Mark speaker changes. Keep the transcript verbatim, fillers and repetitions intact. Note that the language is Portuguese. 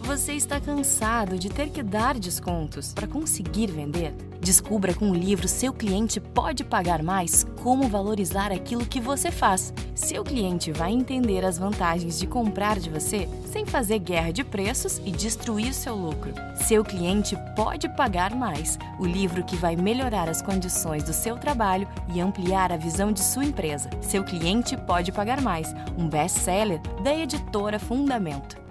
Speaker 1: Você está cansado de ter que dar descontos para conseguir vender? Descubra com o livro Seu Cliente Pode Pagar Mais como valorizar aquilo que você faz. Seu cliente vai entender as vantagens de comprar de você sem fazer guerra de preços e destruir seu lucro. Seu Cliente Pode Pagar Mais, o livro que vai melhorar as condições do seu trabalho e ampliar a visão de sua empresa. Seu Cliente Pode Pagar Mais, um best-seller da editora Fundamento.